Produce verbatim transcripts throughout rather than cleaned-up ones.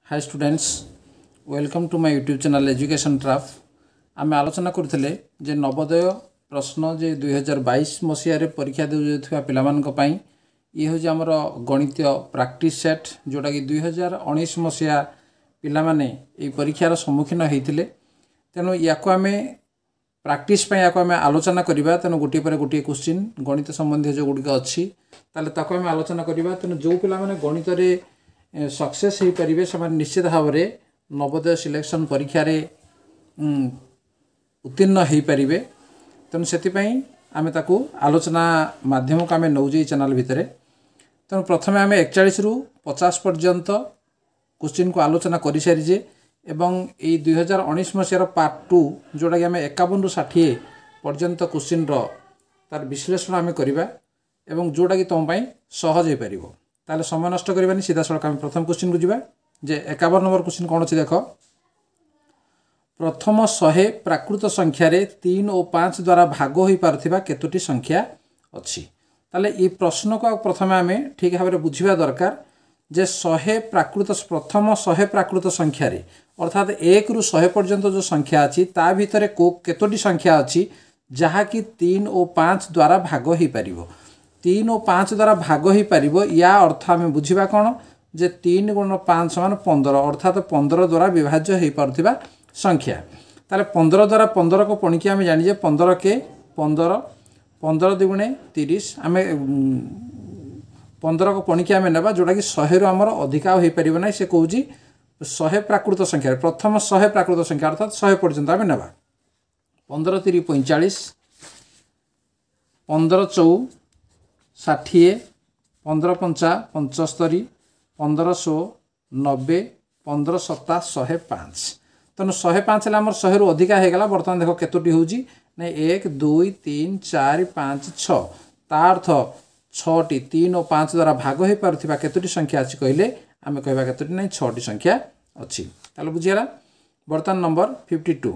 Hi students, welcome to my YouTube channel education ट्राफ। आम आलोचना करते जे नवोदय प्रश्न जे दुई हजार बैश मसीह परीक्षा देउथुवा पिलामानक पई ये हूँ आमर गणित प्रैक्टिस सेट जोटा कि दुई हजार उन्नीस मसीहा पिला माने ये परीक्षार सम्मुखीन होते। तेणु या आम प्रैक्टिस या आम आलोचना करवा। तेणु गोटे पर गोटे क्वेश्चन गणित संबंधी जो गुड़िक अच्छी ताको आम आलोचना करवा। तेणु जो पिला माने गणित सक्सेस हो पारे से निश्चित भाव में नवोदय सिलेक्शन परीक्षा रे उत्तीर्ण हो पारे। तेणु से आम ताकू आलोचना माध्यम को आम नौजे चैनल भितर। तेणु प्रथम आम एकचाश रु पचास पर्यंत क्वेश्चन को आलोचना कर सारीजे एवं ये दुई हजार उन्नीस मसीहार पार्ट टू जोटा कि आम एकावन रु षाठी पर्यंत क्वेश्चन तार विश्लेषण आम करवा एवं जोटा कि तुम सहज हो पार। ताले समय नष्ट करवानी सीधा सड़क आम प्रथम क्वेश्चन को जीवा। जे एकावन नंबर क्वेश्चन कौन अच्छी देख, प्रथम शहे प्राकृत संख्यार तीन और पाँच द्वारा भाग हो पारुथिबा केतोटी संख्या अच्छी। ताले ये प्रश्न को प्रथम आम ठीक भाव में बुझा दरकार जे शहे प्राकृत प्रथम शहे प्राकृत संख्यार अर्थात एक रु शहे पर्यंत जो संख्या अच्छी ता भितर को केतोटी संख्या अच्छी जहा कि तीन और पाँच द्वारा भाग हो पार। तीन और पाँच द्वारा भाग हो पार या अर्थ आम बुझा कौन जे तीन गुण पाँच समान पंदर अर्थात पंदर द्वारा विभाज्य हो पारुथिबा संख्या। ताले पंदर द्वारा पंदर को पणिकी आम जानीजे पंदर के पंदर पंदर दुगुणे तीस आम पंदर को पणिकी आम ना जोटा कि शहे रु आमर अधिका हो पार ना। से कौच शहे प्राकृत संख्या प्रथम शहे प्राकृत संख्या अर्थात शहे पर्यंत आम ना। पंदर तीन पैंचाश पंदर चौ षाठी पंदर पंचा पंचस्तरी पंदर सौ नब्बे पंदर सत्ता शहे पाँच। तेणु शहे पाँच है शहे रु अधिका होगा। बर्तमान देख केतोटी हूँ ना एक दुई तीन चार पाँच छः तार्थ छटी तीन और पाँच द्वारा भाग हो पारुथिबा केतोटी संख्या अच्छी कहले आम कहवा केतोटी ना छटी संख्या अच्छी। ताले बुझीगला। बर्तमान नंबर फिफ्टी टू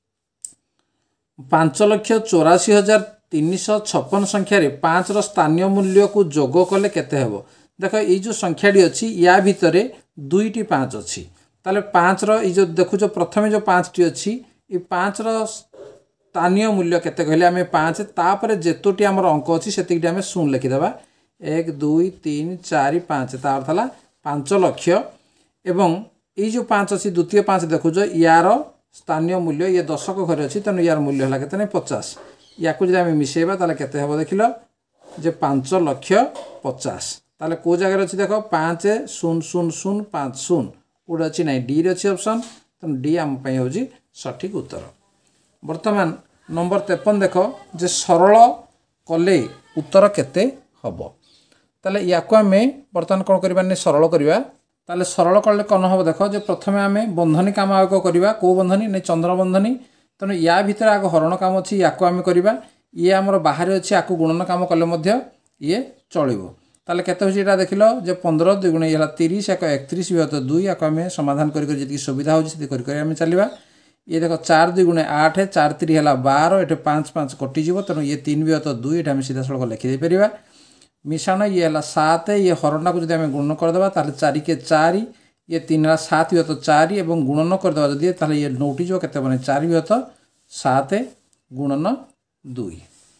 पांच लक्ष चौराशी हजार तीन सौ छप्पन संख्यार पाँच स्थानीय मूल्य को जोग कले केते हेबो। देख ये जो संख्याटी अच्छी या भितर दुईटी पाँच अच्छी। ताले पाँच रो जो देखुच प्रथम जो पाँचटी अच्छी ये पाँच रो स्थानीय मूल्य केते कहले आम पाँच तापर जेतोटी आमर अंक अच्छी से आम शून्य लिखिदेवा। एक दुई तीन चार पाँच ता अर्थ है पाँच लक्ष एवं ये जो पाँच अच्छी द्वितीय पाँच देखुच यार स्थानीय मूल्य ये दशक घर अच्छी। तेणु यार मूल्य है केते पचास। या जब आम मिसेबा ताले केते हेबो देख लो जे पाँच लक्ष पचास। ताले को जगह अच्छी देख पाँच शून्य शून्य शून्य पाँच शून्य कौटे अच्छी ना डी अच्छी ऑप्शन। तेणु डी आम हूँ सठिक उत्तर। वर्तमान नंबर तेपन देख जे सरल कले उत्तर केते हबो। ताले या आम बर्तमान कौन करवा सरल करवा। ताले सरल कले कौन हम देख जे प्रथम आम बंधनी काम आग करवा। कौ बंधनी नहीं चंद्र बंधनी। तेणु या भितर आग हरण काम अच्छी या आम करवा। ये आमर बाहर अच्छी आपको गुणन काम कले ये चलो। ताले केते होची एटा देखिलो जे पंद्रह दुई गुणे है तीस एक एकतीस विहत दुई या आम समाधान कर सुविधा होमें चलवा। ये देख चार दुई गुणे आठ चार तीन है बार ये पाँच पाँच कटिज। तेणु ये तीन विहत दुई ये सीधा सड़क लिखिदे पार। मिश्रण ये है सात ये हरणा को जब गुणन करदे ताले चार के चार ये तीन है सात विहत चार एवं गुणन करदे जदि ताले ये नौटी जो केते बने चार विहत सात गुणन दुई।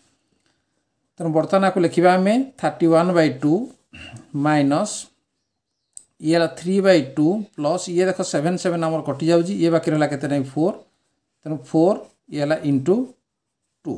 तेणु बर्तमान आपको लिखा आम thirty one by two minus ये है थ्री बै टू प्लस ये देख सेवेन सेवेन आम कटि जाऊँ ये बाकी रहा केते नहीं फोर। तेणु फोर ये है इंटू टू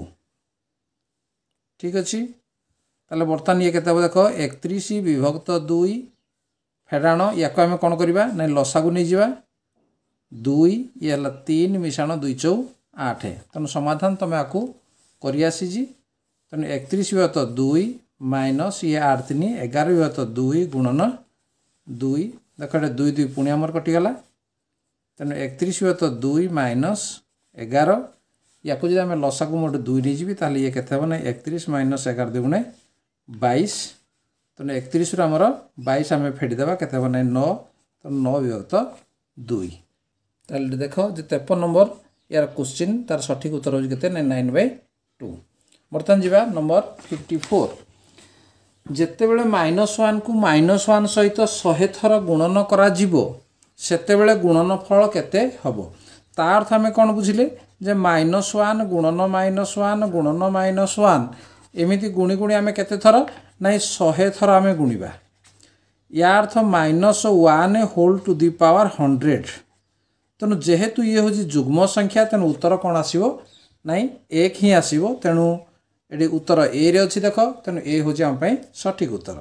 ठीक अच्छे। ताले बर्तमान ये केते देख एकतीस विभक्त दुई फेड़ाण या आम कौन करवा ना लसा को नहीं जावा दुई ये है तीन मिशाण दुई चौ आठ। तेणु समाधान तुम आपको करसी। तेणु एकतीस विहत दुई माइनस ये आठ तीन एगार विहत दुई गुणन दुई देख दुई दुई पुणी आमर कटिगला। तेणु एकतीस विहत दुई माइनस एगार या जब आम लसा को मोटे दुई नहीं जी ताली ये केते ना एकतीस माइनस एगार दुई गुणे बाईस। तेणु एकतीस आमर बाईस आम फेड़ीदेवा केते ना नौ। तो नौ विभक्त दुई। ताले देख जो तेपन नंबर यार क्वेश्चन तार सठिक उत्तर हो नाइन बै टू। बर्तमान जी नंबर फिफ्टी फोर जिते बड़े माइनस वन को माइनस वन सहित शहे थर गुणन करा सेतेबेले गुणनफल केते हबो ता अर्थ आमे कोन बुझिले जे माइनस वन गुणन माइनस वन गुणन माइनस वन एमिति गुणी गुणी आमे केते थर नाइ सौ थर आमे गुणिबा या अर्थ minus one whole to the power hundred तेणु जेहेतु ये हूँ जुग्म संख्या तेणु उत्तर कौन आसो नाई एक ही आसो तेणु ये उत्तर ए रे अच्छी देख तेणु ए हूँ आम सठिक उत्तर।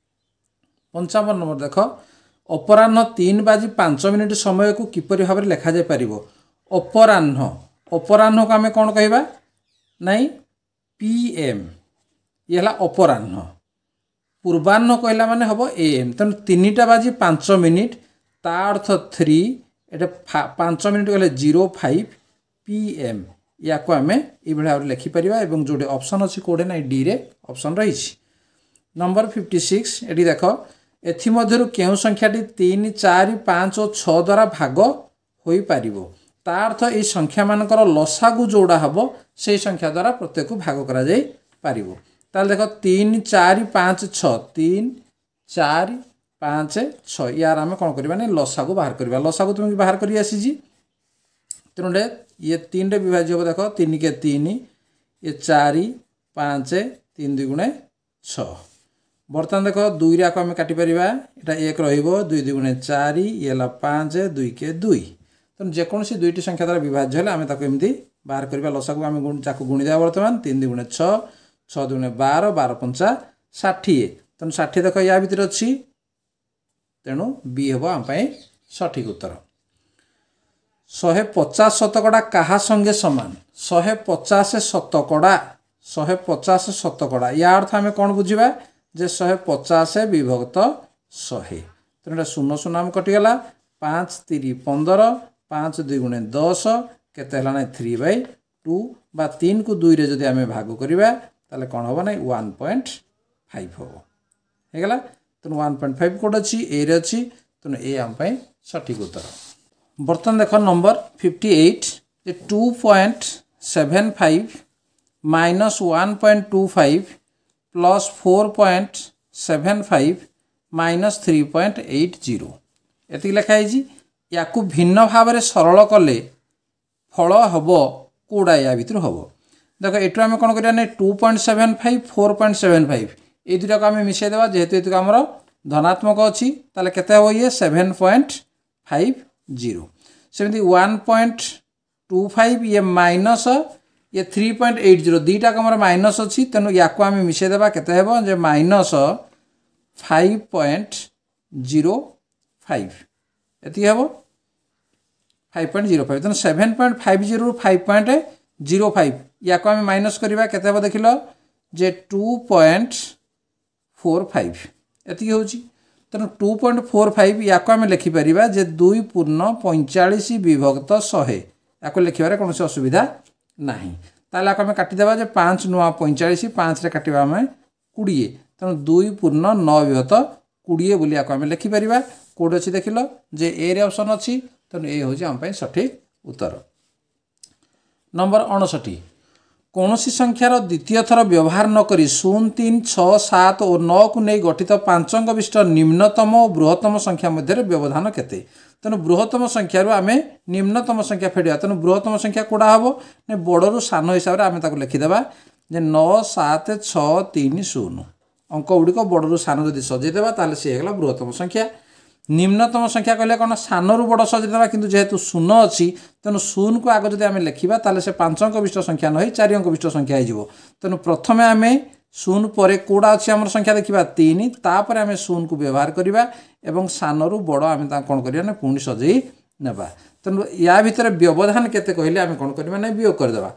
पंचावन नंबर देख अपराह्न तीन बाजी पांच मिनिट समय को किपरि भाव में लिखा जापर अपराह्न अपराह्न को आम कौन कहवा नाई पीएम ये है अपराह्न पूर्वाह्न कहला माने हम एएम तेणु तीनटा बाजी पांच मिनिट ता अर्थ थ्री एटा पांच मिनिट गले जीरो फाइव पीएम या को आम ये भाव में लिखिपर और जोटे ऑप्शन अच्छी कोड़े ना डी रे ऑप्शन रही। नंबर फिफ्टी सिक्स ये देख एथिमध्यरु केउ संख्याटी तीन चार पाँच और छः द्वारा भाग हो पार ता अर्थ ये संख्या मानकर लसागु जोड़ा हम से संख्या द्वारा प्रत्येक भाग करा जाई पारिबो ताल देख तीन चार पाँच छः तीन चार पाँच छः यार आम कौन करवा नहीं लसागु बाहर करवा लसागु तुम बाहर कर आसी तेणु ये तीन रे विभाज्य हम देख तीन के तीन ये चार पाँच तीन दुई गुणे छः बर्तमान देख दुई आक आम काटिपर यहाँ एक रुई दुई चार ये पाँच दुई के दुई तेणु जेकोसी दुईटी संख्या द्वारा विभाज्य है आम एमती बाहर करवा लसागु आम गुणीदेवा बर्तमान तीन दुई गुणे छः छः दुई बार बार पंचा षाठी तेणु षाठी देख या भितर अच्छी तेणु बी हम आम सठिक उत्तर। शहे पचास शतकड़ा क्या संगे समान शहे पचास शतकड़ा शहे पचास शतकड़ा या अर्थ आम कौन बुझा जे शहे पचास विभक्त शहे तेणु शून्य शून्य आम कटिगला पाँच तीन पंदर पाँच दुई गुणे दस केते ना थ्री बै टू बा तीन को दुई रे जदि आम भाग करवा ताले कौन हम ना वन पॉइंट फाइव हम होगला तेणु वन पॉइंट फाइव कोड अच्छी ए रे अच्छी तेणु ए आम सठिक उत्तर। बर्तमान देख नंबर फिफ्टी एट जे two point seven five minus one point two five plus four point seven five minus three point eight zero ये लिखाई या भिन्न भाव में सरल कले फल हम कौड़ा या भर हम देख एटू आम कौन कर two point seven five four point seven five ये दुटा को आम मिसेदेवा जेहेतु ये आमर धनात्मक अच्छी ताले केते हम ये सेवेन पॉइंट फाइव जीरो सेमती वन पॉइंट टू फाइव ये माइनस ये थ्री पॉइंट एट जीरो दुईटा कमर माइनस अच्छी तेणु या को आम मिसेदेवा केते हेबो जे minus five point zero five एति हेबो फाइव पॉइंट जीरो फाइव तेणु seven point five zero five point zero five या को आम माइनस करवा केते हेबो देखिल जे टू पॉइंट फोर फाइव एति होची तेणु टू पॉइंट फोर फाइव या को आम लिखिपर जे दुई पूर्ण पैंचाश विभक्त शहे या लिखार कौन असुविधा ना ताल आम काटिदेवा जे पाँच नुआ पैंचाश पाँच रे काटिबा आम कोड़े तेणु दुई पूर्ण नौ विभक्त कोड़े बोली आम लिखिपर कोड अच्छी देखिल जे ए रे ऑप्शन अच्छी तेणु ए हूँ आम सठिक उत्तर। नंबर अणसठी कौन संख्यार द्वितीय थर व्यवहार नक शून्य तीन छः सात और नौ को नहीं गठित पांच अंक विशिष्ट निम्नतम और बृहत्तम संख्या मध्य व्यवधान केते तेणु बृहत्तम संख्यार आम निम्नतम संख्या फेड़ा तेणु बृहत्तम संख्या कौड़ा हम ना बड़ू सान हिसाब से आम लिखिदेवा जे नौ सात छः तीन शून्य अंक गुड़िक बड़ू सान जब सजेदेवा ताले सी होगा बृहत्तम संख्या। निम्नतम संख्या कहले कौन सानू बड़ सजेदेवा किंतु जेहेतु शून्य अच्छी तेणु शून्य को आग जब आम लिखा ताले से पांच अंक विशिष्ट संख्या नहीं चार अंक विशिष्ट संख्या हो तेणु प्रथम आम शून्य पर कौड़ा अच्छी आम संख्या देखा तीन तापर आम शून्य को व्यवहार करवा एवं सानू बड़ आम कौन करवा पुणी सजे नेबा तेणु या भितर व्यवधान केते कहले आम कौन करवा ना वियोग करदेवा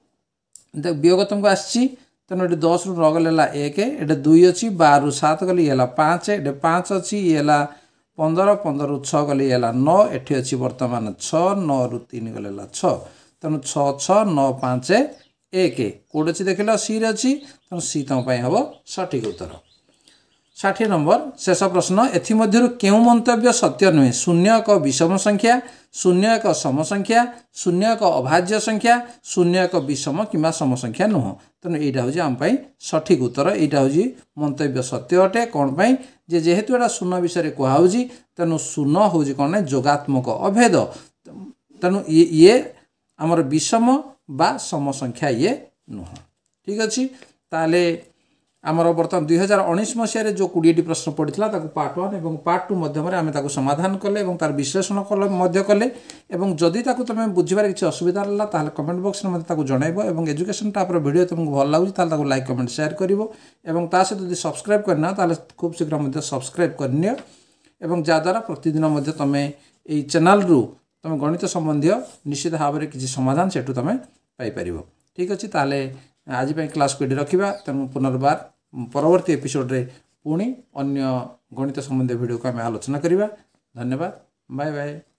वियोग तुमको आसी तेणु ये दस रु नौ गले एक ये दुई अच्छी बार रु सात गली ये पाँच ये पाँच अच्छी ये पंदर पंदर रु छः गली ये नौ एटी अच्छी बर्तमान छः नौ रु तीन गले छः तेणु छः छः नौ पाँच एक कोड अच्छी देख सी रे अच्छी तेणु सी तुम हम सठिक उत्तर। षाठी नंबर शेष प्रश्न एथिमध्यरु केउ मंतव्य सत्य नुहे शून्य एक विषम संख्या शून्य एक सम संख्या शून्य एक अभाज्य संख्या शून्य एक विषम किंवा सम संख्या नुह तेणु यहाँ हूँ आम सठिक उत्तर यहाँ हूँ मंतव्य सत्य अटे कौन पाई जे जेहेतु एटा शून्य विषय कहुच्छी तेणु शून्य हूँ कौन ना जोगात्मक अभेद तेणु ये ये आमर विषम बा सम संख्या ये नुह ठीक अच्छे ताले आमर बर्तमान दुई हजार उन्नीस मसीह जो कोड़े प्रश्न पड़ा पार्ट वन और पार्ट टू मध्यम आम समाधान कले और तार विश्लेषण कले कले और जदि तुम बुझे किसी असुविधा रहा ताल कमेंट बॉक्स में मत जनइब और एजुकेशन टाइप रिडियो तुमको भल लगे लाइक कमेंट शेयर कर सहित यदि सब्सक्राइब करना ताले खूब शीघ्र सब्सक्राइब करनी और जहाद्वारा प्रतिदिन तुम ये चैनल रु तुम गणित संबंधी निश्चित भाव में किसी समाधान से तुम पाइपर ठीक अच्छे ताले आज क्लास को रखा तेणु पुनर्बार परवर्ती एपिसोड रे पुणी अन्य गणित संबंधी वीडियो को आम आलोचना करवा धन्यवाद बाय बाय।